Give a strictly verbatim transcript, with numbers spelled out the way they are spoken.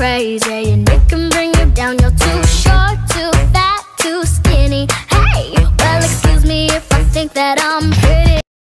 crazy, and it can bring you down. You're too short.